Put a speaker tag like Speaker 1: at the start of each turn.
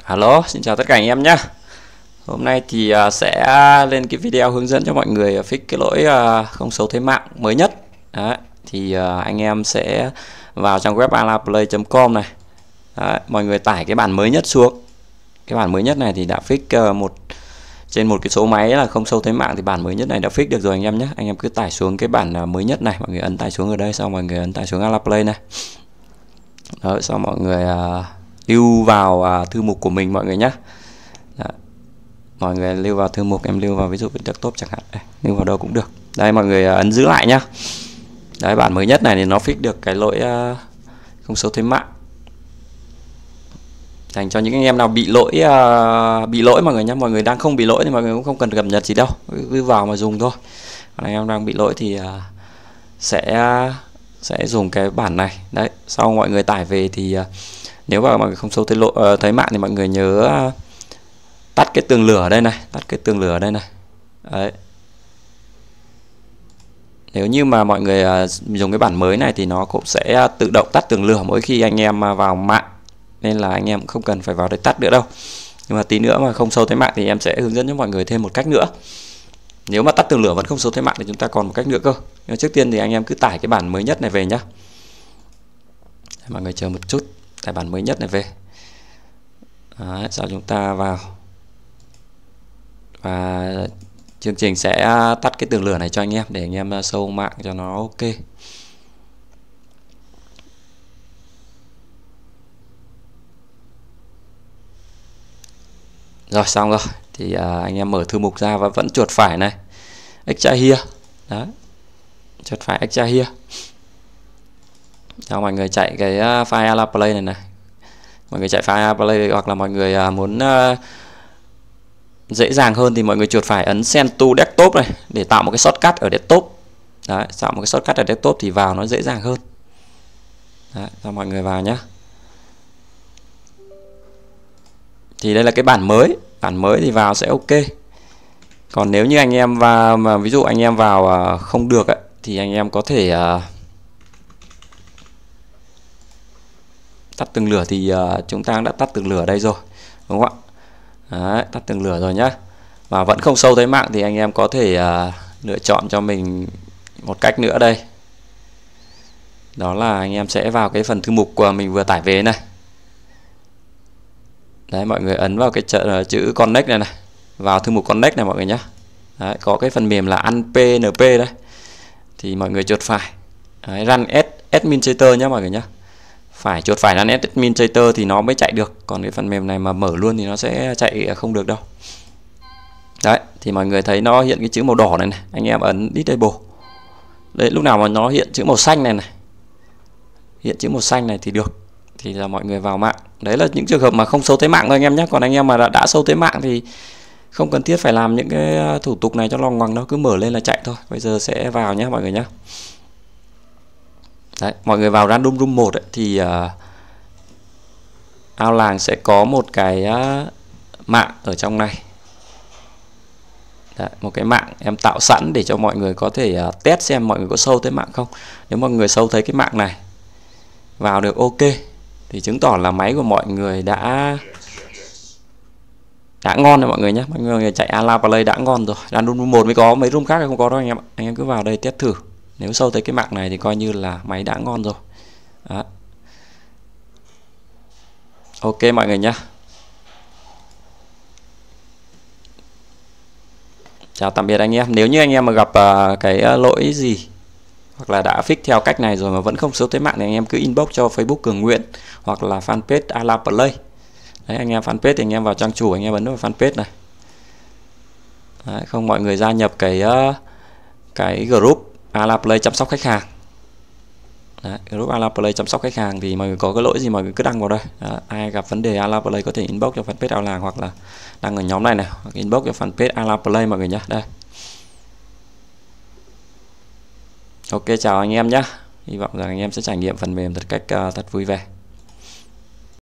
Speaker 1: Hello, xin chào tất cả anh em nhé. Hôm nay thì sẽ lên cái video hướng dẫn cho mọi người fix cái lỗi không xấu thế mạng mới nhất. Đấy, thì anh em sẽ vào trang web alaplay.com này. Đấy, mọi người tải cái bản mới nhất xuống. Cái bản mới nhất này thì đã fix trên một cái số máy là không xấu thế mạng, thì bản mới nhất này đã fix được rồi anh em nhé. Anh em cứ tải xuống cái bản mới nhất này, mọi người ấn tải xuống ở đây, xong mọi người ấn tải xuống Alaplay này. Đó, xong mọi người lưu vào thư mục của mình mọi người nhé. Mọi người lưu vào thư mục, em lưu vào ví dụ desktop chẳng hạn, đây, lưu vào đâu cũng được. Đây, mọi người ấn giữ lại nhá. Đấy, bản mới nhất này thì nó fix được cái lỗi không xấu thế mạng, dành cho những anh em nào bị lỗi mọi người nhé. Mọi người đang không bị lỗi thì mọi người cũng không cần cập nhật gì đâu, cứ vào mà dùng thôi. Còn anh em đang bị lỗi thì sẽ dùng cái bản này. Đấy, sau mọi người tải về thì nếu mà mọi người không xấu thấy mạng thì mọi người nhớ tắt cái tường lửa ở đây này, tắt cái tường lửa ở đây này. Đấy. Nếu như mà mọi người dùng cái bản mới này thì nó cũng sẽ tự động tắt tường lửa mỗi khi anh em vào mạng, nên là anh em không cần phải vào đây tắt nữa đâu. Nhưng mà tí nữa mà không xấu thấy mạng thì em sẽ hướng dẫn cho mọi người thêm một cách nữa. Nếu mà tắt tường lửa vẫn không xấu thấy mạng thì chúng ta còn một cách nữa cơ. Nhưng trước tiên thì anh em cứ tải cái bản mới nhất này về nhá. Mọi người chờ một chút, tải bản mới nhất này về. Đấy, sau chúng ta vào và chương trình sẽ tắt cái tường lửa này cho anh em để anh em sâu mạng cho nó ok. Rồi, xong rồi thì anh em mở thư mục ra và vẫn chuột phải này, extra here. Đấy, chuột phải extra here. Cho mọi người chạy cái file Alaplay này này. Mọi người chạy file Alaplay, hoặc là mọi người muốn dễ dàng hơn thì mọi người chuột phải ấn Send to Desktop này để tạo một cái shortcut ở desktop. Đấy, tạo một cái shortcut ở desktop thì vào nó dễ dàng hơn. Đấy, cho mọi người vào nhé. Thì đây là cái bản mới thì vào sẽ ok. Còn nếu như anh em mà ví dụ anh em vào không được ấy, thì anh em có thể tắt tường lửa. Thì chúng ta đã tắt tường lửa ở đây rồi, đúng không ạ? Đấy, tắt tường lửa rồi nhá. Và vẫn không sâu tới mạng thì anh em có thể lựa chọn cho mình một cách nữa đây. Đó là anh em sẽ vào cái phần thư mục của mình vừa tải về này. Đấy, mọi người ấn vào cái chữ Connect này này, vào thư mục Connect này mọi người nhé. Đấy, có cái phần mềm là PNP đấy. Thì mọi người chuột phải. Đấy, Run Administrator nhé mọi người nhé. Phải chuột phải Run Administrator thì nó mới chạy được. Còn cái phần mềm này mà mở luôn thì nó sẽ chạy không được đâu. Đấy, thì mọi người thấy nó hiện cái chữ màu đỏ này này, anh em ấn Disable. Đấy, lúc nào mà nó hiện chữ màu xanh này này, hiện chữ màu xanh này thì được, thì là mọi người vào mạng. Đấy là những trường hợp mà không xấu tới mạng thôi anh em nhé. Còn anh em mà đã xấu tới mạng thì không cần thiết phải làm những cái thủ tục này cho loằng ngoằng đâu, cứ mở lên là chạy thôi. Bây giờ sẽ vào nhé mọi người nhé. Đấy, mọi người vào Random Room 1 ấy, thì ao làng sẽ có một cái mạng ở trong này. Đấy, một cái mạng em tạo sẵn để cho mọi người có thể test xem mọi người có sâu tới mạng không. Nếu mọi người sâu thấy cái mạng này vào được ok thì chứng tỏ là máy của mọi người đã ngon rồi mọi người nhé. Mọi người chạy Alaplay đã ngon rồi. Random Room 1 mới có, mấy room khác không có đâu anh em ạ. Anh em cứ vào đây test thử. Nếu sâu tới cái mạng này thì coi như là máy đã ngon rồi. Đó. Ok mọi người nhé. Chào tạm biệt anh em. Nếu như anh em mà gặp cái lỗi gì hoặc là đã fix theo cách này rồi mà vẫn không xấu tới mạng thì anh em cứ inbox cho Facebook Cường Nguyễn hoặc là fanpage Alaplay. Đấy, anh em fanpage thì anh em vào trang chủ, anh em ấn vào fanpage này. Đấy, không mọi người gia nhập cái group Alaplay chăm sóc khách hàng. Đấy, group Alaplay chăm sóc khách hàng thì mọi người có cái lỗi gì mọi người cứ đăng vào đây. Đấy, ai gặp vấn đề Alaplay có thể inbox cho fanpage Ao Làng hoặc là đăng ở nhóm này này, hoặc inbox cho fanpage Alaplay mọi người nhé. Đây. Ok, chào anh em nhé. Hy vọng rằng anh em sẽ trải nghiệm phần mềm thật vui vẻ.